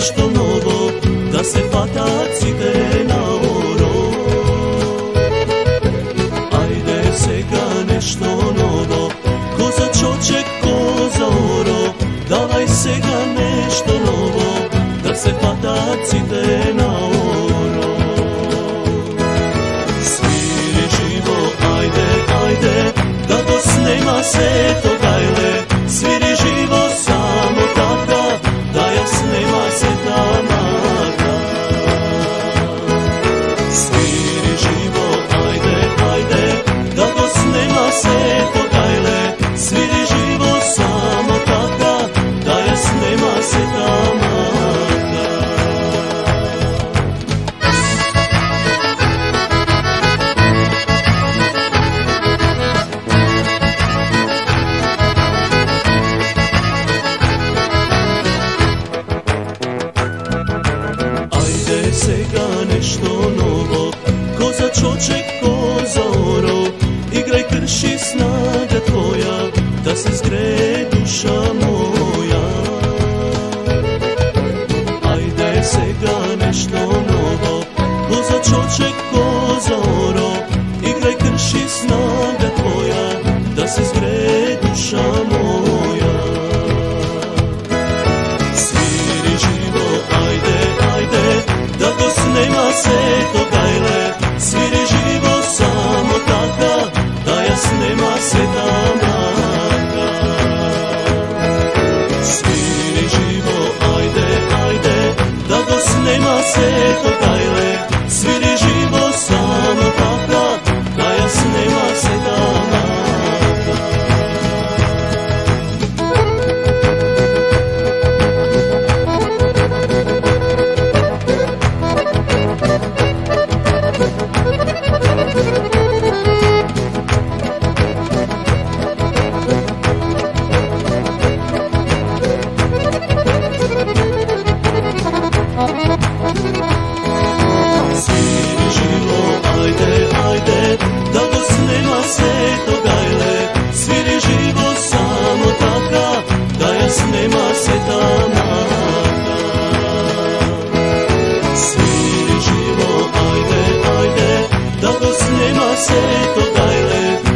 nešto novo, da se fatac ide na oro. Ajde sega nešto novo, ko za čoček, ko za oro. Davaj sega nešto novo, da se fatac ide na oro. Sviri živo, ajde, ajde, da do snema se to gajle. Sviri živo samo taka, da ja snema se ta maka. Sviri živo, ajde, ajde, da do snema se to gajle. Sviri živo samo taka, da ja snema se ta maka. Sega nešto novo, ko za čoček, ko za oro. Igraj, krši snaga tvoja, da se zgre duša moja. Ajde sega nešto novo, ko za čoček, ko za oro. Igraj, krši snaga tvoja, da se zgre duša moja. Sviri živo, ajde, ajde, da do snema se to gajle. Sviri živo samo taka, da ja snema se ta maka. Sviri živo, ajde, ajde, da do snema se to gajle. Sviri živo samo taka, da ja snema se ta maka. Sviri živo, ajde, ajde, da do snema se to gajle. Sviri živo samo taka, da ja snema se ta maka. Sviri živo, ajde, ajde, da do snema se to gajle.